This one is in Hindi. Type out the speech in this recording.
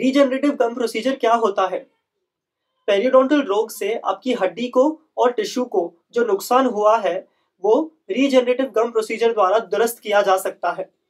रीजनरेटिव गम प्रोसीजर क्या होता है? पेरियोडोंटल रोग से आपकी हड्डी को और टिश्यू को जो नुकसान हुआ है वो रीजनरेटिव गम प्रोसीजर द्वारा दुरुस्त किया जा सकता है।